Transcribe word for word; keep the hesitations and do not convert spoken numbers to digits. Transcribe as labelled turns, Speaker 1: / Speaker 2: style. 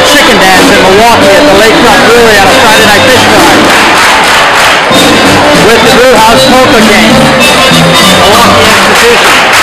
Speaker 1: chicken dance in Milwaukee at the Lakefront Brewery on a Friday night fish fry. With the Brewhouse Poker Game, Milwaukee institution.